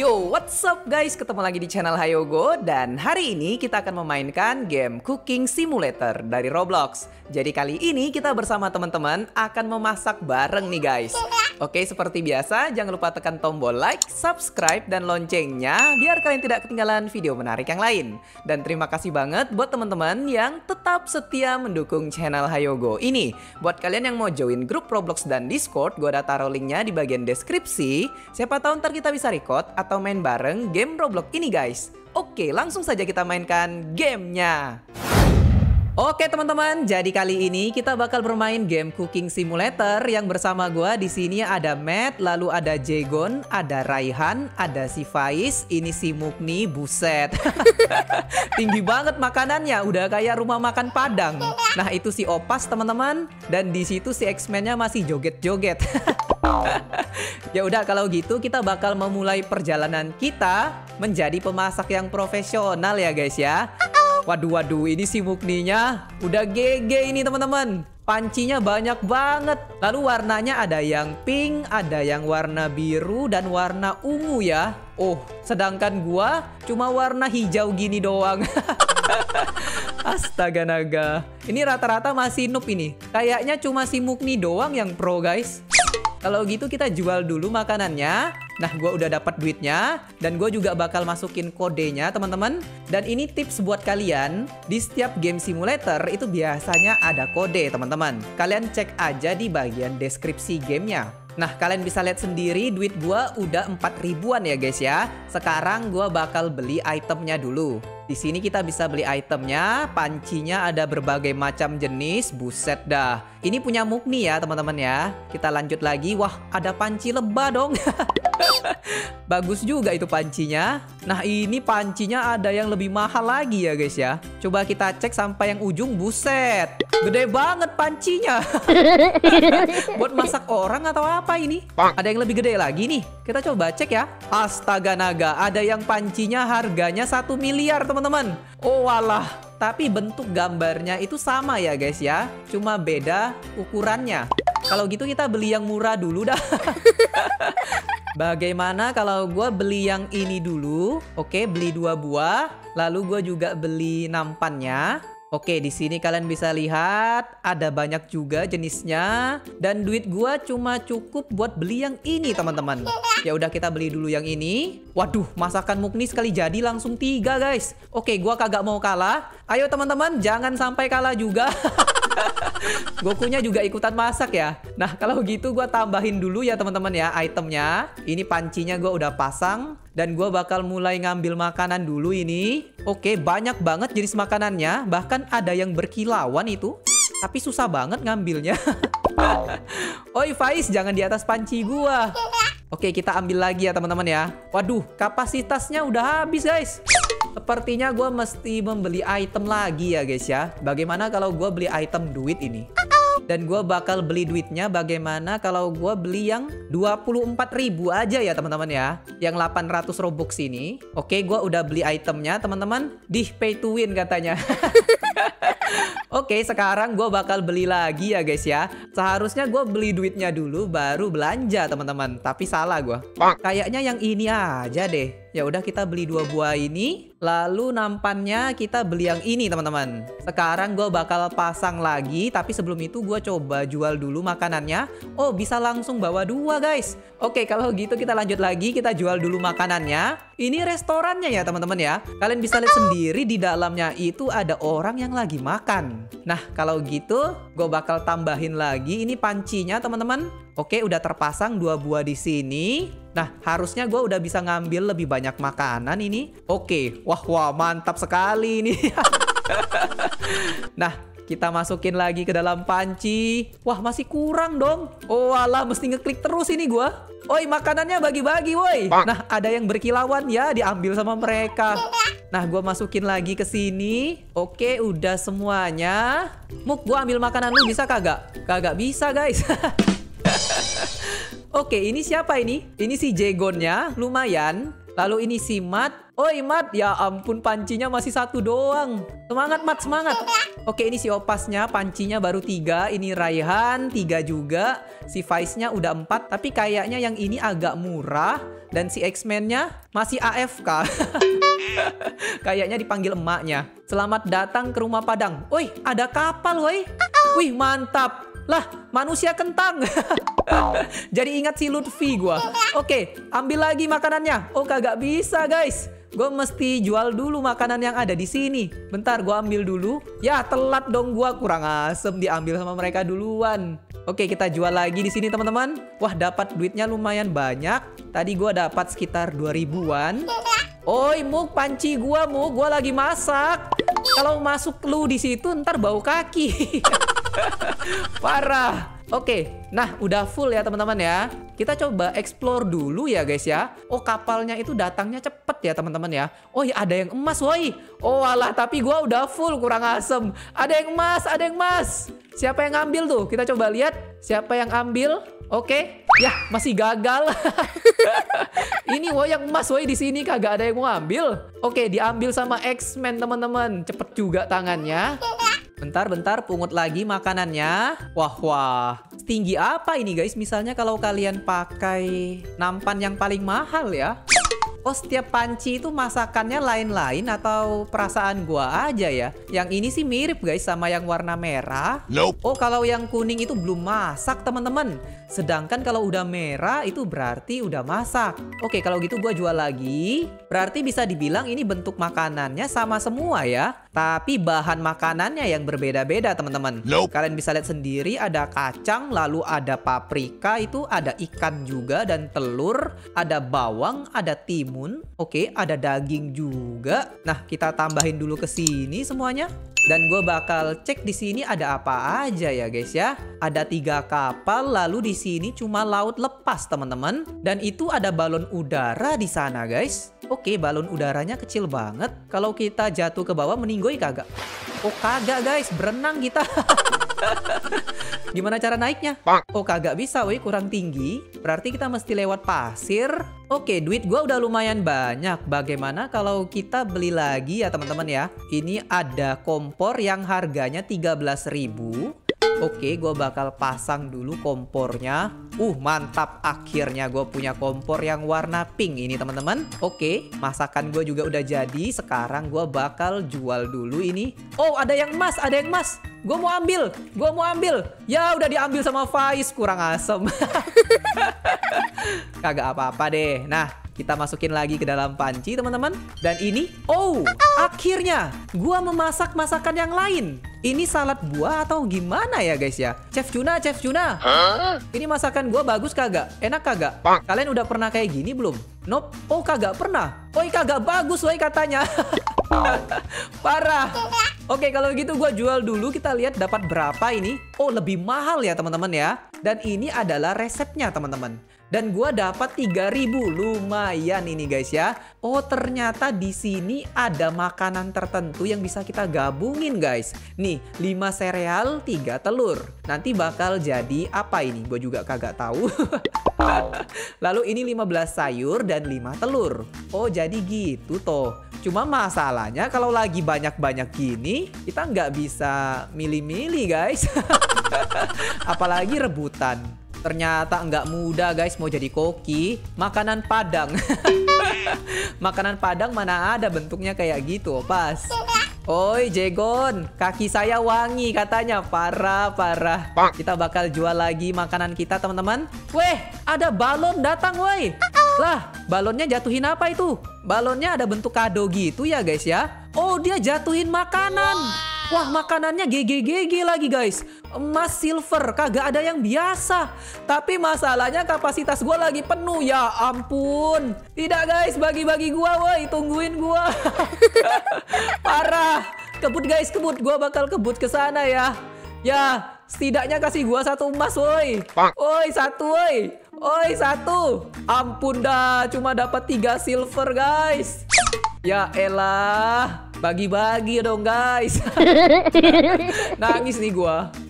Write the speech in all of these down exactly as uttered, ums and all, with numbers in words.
Yo, what's up guys? Ketemu lagi di channel Hayogo. Dan hari ini kita akan memainkan game Cooking Simulator dari Roblox. Jadi kali ini kita bersama teman-teman akan memasak bareng nih guys. Oke, seperti biasa jangan lupa tekan tombol like, subscribe, dan loncengnya biar kalian tidak ketinggalan video menarik yang lain. Dan terima kasih banget buat teman-teman yang tetap setia mendukung channel Hayogo ini. Buat kalian yang mau join grup Roblox dan Discord, gue udah taruh linknya di bagian deskripsi. Siapa tahu ntar kita bisa record atau main bareng game Roblox ini guys. Oke, langsung saja kita mainkan gamenya. Oke teman-teman, jadi kali ini kita bakal bermain game Cooking Simulator yang bersama gua di sini ada Matt, lalu ada Jegon, ada Raihan, ada si Faiz, ini si Mukni, buset. Tinggi banget makanannya, udah kayak rumah makan Padang. Nah, itu si Opas teman-teman, dan di situ si X-Men-nya masih joget-joget. Ya udah kalau gitu kita bakal memulai perjalanan kita menjadi pemasak yang profesional ya guys ya. Waduh, waduh, ini si Mukninya udah G G ini teman-teman. Pancinya banyak banget. Lalu warnanya ada yang pink, ada yang warna biru, dan warna ungu ya. Oh, sedangkan gua cuma warna hijau gini doang. Astaga naga. Ini rata-rata masih noob ini. Kayaknya cuma si Mukni doang yang pro guys. Kalau gitu kita jual dulu makanannya. Nah, gue udah dapat duitnya. Dan gue juga bakal masukin kodenya, teman-teman. Dan ini tips buat kalian. Di setiap game simulator itu biasanya ada kode, teman-teman. Kalian cek aja di bagian deskripsi gamenya. Nah, kalian bisa lihat sendiri duit gue udah empat ribuan ya guys ya. Sekarang gue bakal beli itemnya dulu. Di sini kita bisa beli itemnya, pancinya ada berbagai macam jenis, buset dah. Ini punya Mukni ya teman-teman ya. Kita lanjut lagi, wah ada panci lebah dong. Bagus juga itu pancinya. Nah ini pancinya ada yang lebih mahal lagi ya guys ya. Coba kita cek sampai yang ujung, buset. Gede banget pancinya. Buat masak orang atau apa ini? Ada yang lebih gede lagi nih. Kita coba cek ya. Astaga naga, ada yang pancinya harganya satu miliar teman-teman. Oh walah. Tapi bentuk gambarnya itu sama ya guys ya. Cuma beda ukurannya. Kalau gitu kita beli yang murah dulu dah. Bagaimana kalau gue beli yang ini dulu? Oke, beli dua buah. Lalu gue juga beli nampannya. Oke, di sini kalian bisa lihat ada banyak juga jenisnya. Dan duit gue cuma cukup buat beli yang ini teman-teman. Ya udah kita beli dulu yang ini. Waduh, masakan Mukni sekali jadi langsung tiga guys. Oke, gue kagak mau kalah. Ayo teman-teman, jangan sampai kalah juga. Gokunya juga ikutan masak ya. Nah kalau gitu gue tambahin dulu ya teman-teman ya itemnya. Ini pancinya gue udah pasang. Dan gue bakal mulai ngambil makanan dulu ini. Oke, banyak banget jenis makanannya. Bahkan ada yang berkilauan itu. Tapi susah banget ngambilnya. Oi Faiz, jangan di atas panci gue. Oke, kita ambil lagi ya teman-teman ya. Waduh, kapasitasnya udah habis guys. Sepertinya gue mesti membeli item lagi ya guys ya. Bagaimana kalau gue beli item duit ini? Dan gue bakal beli duitnya bagaimana kalau gue beli yang dua puluh empat ribu aja ya teman-teman ya. Yang delapan ratus Robux ini. Oke, gue udah beli itemnya teman-teman. Di pay to win katanya. Oke, sekarang gue bakal beli lagi ya guys ya. Seharusnya gue beli duitnya dulu baru belanja teman-teman. Tapi salah gue. Kayaknya yang ini aja deh. Ya udah kita beli dua buah ini. Lalu nampannya kita beli yang ini teman-teman. Sekarang gue bakal pasang lagi. Tapi sebelum itu gue coba jual dulu makanannya. Oh, bisa langsung bawa dua guys. Oke, kalau gitu kita lanjut lagi. Kita jual dulu makanannya. Ini restorannya ya teman-teman ya. Kalian bisa lihat sendiri di dalamnya itu ada orang yang lagi makan. Nah kalau gitu gue bakal tambahin lagi ini pancinya teman-teman. Oke, udah terpasang dua buah di sini. Nah harusnya gue udah bisa ngambil lebih banyak makanan ini. Oke, wah wah mantap sekali ini. Nah kita masukin lagi ke dalam panci. Wah masih kurang dong. Oh alah, mesti ngeklik terus ini gue. Oi, makanannya bagi-bagi woi. Nah ada yang berkilauan ya, diambil sama mereka. Nah gue masukin lagi ke sini. Oke, udah semuanya. Muk, gue ambil makanan lu bisa kagak? Kagak bisa guys. Oke, ini siapa ini? Ini si Jegonnya, lumayan. Lalu ini si Mat. Oi Mat, ya ampun pancinya masih satu doang. Semangat Mat, semangat. Oke, ini si Opasnya, pancinya baru tiga. Ini Raihan, tiga juga. Si Vice-nya udah empat. Tapi kayaknya yang ini agak murah. Dan si X-Men-nya masih A F K. Kayaknya dipanggil emaknya. Selamat datang ke rumah Padang. Wih, ada kapal woi. Wih, mantap. Lah, manusia kentang. Jadi ingat si Lutfi gua. Oke, ambil lagi makanannya. Oh, kagak bisa, guys. Gue mesti jual dulu makanan yang ada di sini. Bentar, gue ambil dulu. Ya, telat dong gua, kurang asem diambil sama mereka duluan. Oke, kita jual lagi di sini, teman-teman. Wah, dapat duitnya lumayan banyak. Tadi gua dapat sekitar dua ribuan. Oi, Muk, panci gua, Muk. Gua lagi masak. Kalau masuk lu di situ ntar bau kaki. Parah. Oke, nah udah full ya teman-teman ya. Kita coba explore dulu ya guys ya. Oh, kapalnya itu datangnya cepet ya teman-teman ya. Oh ya, ada yang emas woi. Oh alah, tapi gua udah full, kurang asem. Ada yang emas, ada yang emas. Siapa yang ngambil tuh? Kita coba lihat siapa yang ambil. Oke, ya masih gagal. Ini woi yang emas woi, di sini kagak ada yang mau ambil. Oke, diambil sama X-Men teman-teman. Cepet juga tangannya. Bentar-bentar, pungut lagi makanannya. Wah, wah. Setinggi apa ini guys? Misalnya kalau kalian pakai nampan yang paling mahal ya. Oh, setiap panci itu masakannya lain-lain atau perasaan gua aja ya? Yang ini sih mirip guys sama yang warna merah. Nope. Oh, kalau yang kuning itu belum masak teman-teman. Sedangkan kalau udah merah itu berarti udah masak. Oke, kalau gitu gua jual lagi. Berarti bisa dibilang ini bentuk makanannya sama semua ya. Tapi bahan makanannya yang berbeda-beda teman-teman. Nope. Kalian bisa lihat sendiri, ada kacang, lalu ada paprika, itu ada ikan juga dan telur, ada bawang, ada timun. Oke, ada daging juga. Nah, kita tambahin dulu ke sini semuanya. Dan gue bakal cek di sini ada apa aja ya guys ya. Ada tiga kapal, lalu di sini cuma laut lepas teman-teman. Dan itu ada balon udara di sana guys. Oke, balon udaranya kecil banget. Kalau kita jatuh ke bawah meninggoy kagak? Oh kagak guys, berenang kita. Gimana cara naiknya? Oh kagak bisa, woi kurang tinggi. Berarti kita mesti lewat pasir. Oke, duit gua udah lumayan banyak. Bagaimana kalau kita beli lagi ya teman-teman ya? Ini ada kompor yang harganya tiga belas ribu. Oke, gue bakal pasang dulu kompornya. Uh, mantap. Akhirnya gue punya kompor yang warna pink ini, teman-teman. Oke, masakan gue juga udah jadi. Sekarang gue bakal jual dulu ini. Oh, ada yang emas, ada yang emas. Gue mau ambil, gue mau ambil. Ya, udah diambil sama Faiz. Kurang asem. Kagak apa-apa deh. Nah, kita masukin lagi ke dalam panci, teman-teman. Dan ini, oh, akhirnya gua memasak masakan yang lain. Ini salad buah atau gimana ya guys ya? Chef Juna, Chef Juna. Huh? Ini masakan gua bagus kagak? Enak kagak? Kalian udah pernah kayak gini belum? Nope. Oh, kagak pernah. Oh, kagak bagus, woi katanya. Parah. Oke, kalau gitu gua jual dulu. Kita lihat dapat berapa ini. Oh, lebih mahal ya teman-teman ya. Dan ini adalah resepnya teman-teman. Dan gua dapat tiga ribu, lumayan ini guys ya. Oh, ternyata di sini ada makanan tertentu yang bisa kita gabungin guys. Nih, lima sereal, tiga telur. Nanti bakal jadi apa ini? Gue juga kagak tahu. Lalu ini lima belas sayur dan lima telur. Oh, jadi gitu toh. Cuma masalahnya kalau lagi banyak-banyak gini, kita nggak bisa milih-milih guys. Apalagi rebutan. Ternyata nggak mudah guys mau jadi koki. Makanan Padang. Makanan Padang mana ada bentuknya kayak gitu, pas. Oi Jegon, kaki saya wangi katanya. Parah, parah. Kita bakal jual lagi makanan kita teman-teman. Weh, ada balon datang woi. Lah, balonnya jatuhin apa itu? Balonnya ada bentuk kado gitu ya guys ya. Oh, dia jatuhin makanan. Wah, makanannya G G G G lagi guys. Emas, silver, kagak ada yang biasa. Tapi masalahnya kapasitas gue lagi penuh. Ya ampun. Tidak guys, bagi-bagi gue, woi. Tungguin gue. Parah. Kebut guys, kebut. Gue bakal kebut ke sana ya. Ya, setidaknya kasih gue satu emas, woi. Woi, satu, woi. Woi, satu. Ampun dah, cuma dapat tiga silver guys. Ya elah. Bagi-bagi dong guys. Nangis nih gua.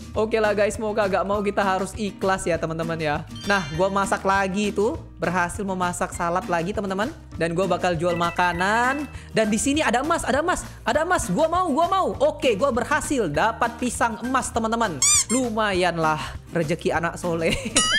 Oke lah guys, mau kagak mau kita harus ikhlas ya teman-teman ya. Nah, gue masak lagi itu, berhasil memasak salad lagi teman-teman. Dan gue bakal jual makanan. Dan di sini ada emas, ada emas, ada emas. Gue mau, gue mau. Oke, gue berhasil dapat pisang emas teman-teman. Lumayan lah rezeki anak soleh.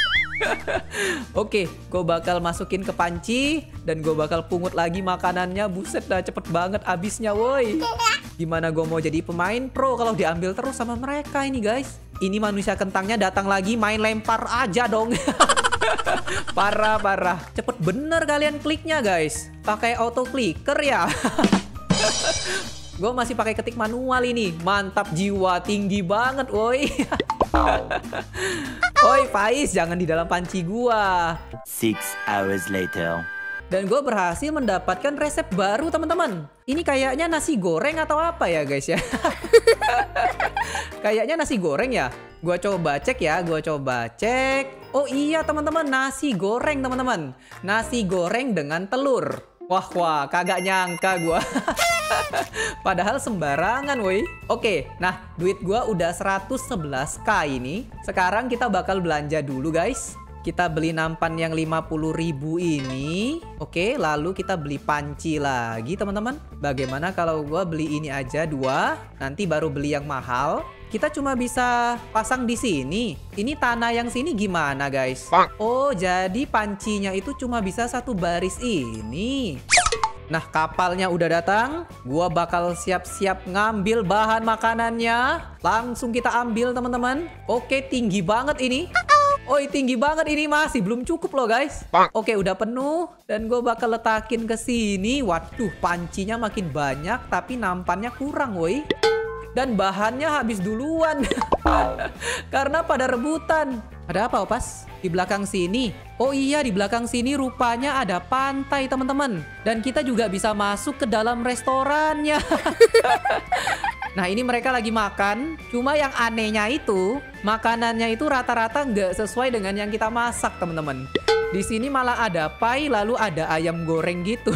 Oke, gue bakal masukin ke panci dan gue bakal pungut lagi makanannya. Buset dah, cepet banget abisnya woi. Gimana gue mau jadi pemain pro kalau diambil terus sama mereka ini guys. Ini manusia kentangnya datang lagi, main lempar aja dong. Parah, parah. Cepet bener kalian kliknya guys. Pakai auto clicker ya. Gue masih pakai ketik manual ini. Mantap jiwa, tinggi banget woi. Oi Faiz, jangan di dalam panci gua. Six hours later. Dan gue berhasil mendapatkan resep baru teman-teman. Ini kayaknya nasi goreng atau apa ya guys ya. Kayaknya nasi goreng ya. Gua coba cek ya, gua coba cek. Oh iya teman-teman, nasi goreng teman-teman. Nasi goreng dengan telur. Wah wah, kagak nyangka gua. Padahal sembarangan woi. Oke, nah duit gua udah seratus sebelas ribu ini. Sekarang kita bakal belanja dulu guys. Kita beli nampan yang lima puluh ribu ini. Oke, lalu kita beli panci lagi teman-teman. Bagaimana kalau gua beli ini aja dua, nanti baru beli yang mahal. Kita cuma bisa pasang di sini. Ini tanah yang sini gimana guys? Oh, jadi pancinya itu cuma bisa satu baris ini. Nah, kapalnya udah datang. Gua bakal siap-siap ngambil bahan makanannya. Langsung kita ambil teman-teman. Oke, tinggi banget ini. Oi, tinggi banget ini, masih belum cukup loh guys. Oke, udah penuh dan gue bakal letakin ke sini. Waduh, pancinya makin banyak tapi nampannya kurang, woi. Dan bahannya habis duluan. Karena pada rebutan. Ada apa, Opas? Di belakang sini. Oh iya, di belakang sini rupanya ada pantai, teman-teman. Dan kita juga bisa masuk ke dalam restorannya. Nah, ini mereka lagi makan. Cuma yang anehnya itu, makanannya itu rata-rata nggak sesuai dengan yang kita masak, teman-teman. Di sini malah ada pai, lalu ada ayam goreng gitu.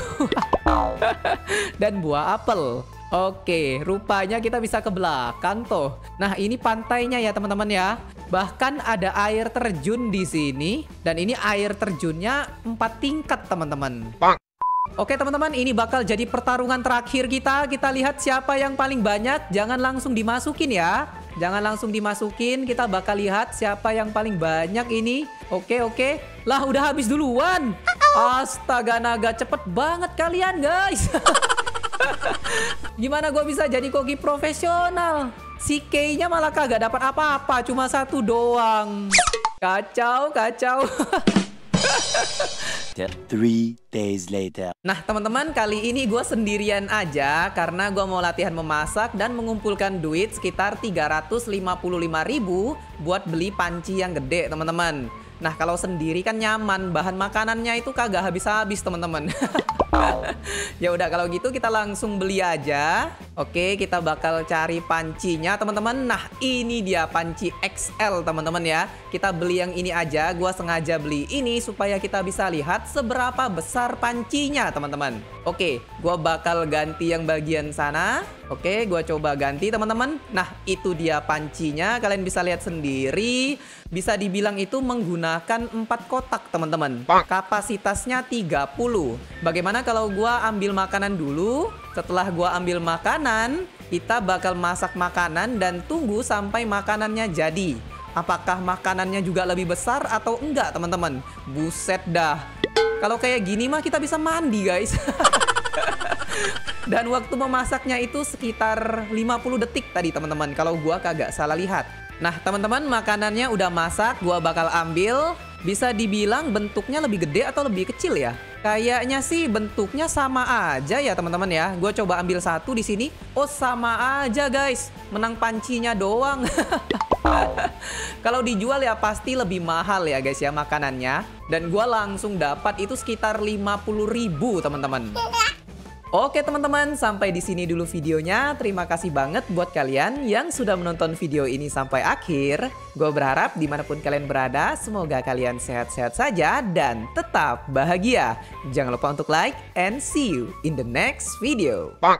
Dan buah apel. Oke, rupanya kita bisa ke belakang tuh. Nah, ini pantainya ya, teman-teman ya. Bahkan ada air terjun di sini. Dan ini air terjunnya empat tingkat, teman-teman. Oke teman-teman, ini bakal jadi pertarungan terakhir kita. Kita lihat siapa yang paling banyak. Jangan langsung dimasukin ya. Jangan langsung dimasukin. Kita bakal lihat siapa yang paling banyak ini. Oke, oke. Lah, udah habis duluan. Astaga naga, cepet banget kalian guys. Gimana gue bisa jadi koki profesional? Si K-nya malah kagak dapat apa-apa. Cuma satu doang. Kacau, kacau. Three days later. Nah teman-teman, kali ini gue sendirian aja karena gue mau latihan memasak dan mengumpulkan duit sekitar tiga ratus lima puluh lima ribu buat beli panci yang gede teman-teman. Nah kalau sendiri kan nyaman, bahan makanannya itu kagak habis-habis teman-teman. Ya udah kalau gitu kita langsung beli aja. Oke, kita bakal cari pancinya teman-teman. Nah ini dia panci X L teman-teman ya. Kita beli yang ini aja. Gua sengaja beli ini supaya kita bisa lihat seberapa besar pancinya teman-teman. Oke, gua bakal ganti yang bagian sana. Oke, gua coba ganti teman-teman. Nah itu dia pancinya. Kalian bisa lihat sendiri. Bisa dibilang itu menggunakan empat kotak teman-teman. Kapasitasnya tiga puluh. Bagaimana kalau gua ambil makanan dulu? Setelah gua ambil makanan, kita bakal masak makanan dan tunggu sampai makanannya jadi. Apakah makanannya juga lebih besar atau enggak teman-teman? Buset dah. Kalau kayak gini mah kita bisa mandi guys. Dan waktu memasaknya itu sekitar lima puluh detik tadi teman-teman. Kalau gua kagak salah lihat. Nah teman-teman, makanannya udah masak, gua bakal ambil. Bisa dibilang bentuknya lebih gede atau lebih kecil ya? Kayaknya sih bentuknya sama aja ya teman-teman ya. Gue coba ambil satu di sini. Oh sama aja guys. Menang pancinya doang. Kalau dijual ya pasti lebih mahal ya guys ya makanannya. Dan gue langsung dapat itu sekitar lima puluh ribu teman-teman. Oke teman-teman, sampai di sini dulu videonya. Terima kasih banget buat kalian yang sudah menonton video ini sampai akhir. Gue berharap dimanapun kalian berada, semoga kalian sehat-sehat saja dan tetap bahagia. Jangan lupa untuk like and see you in the next video.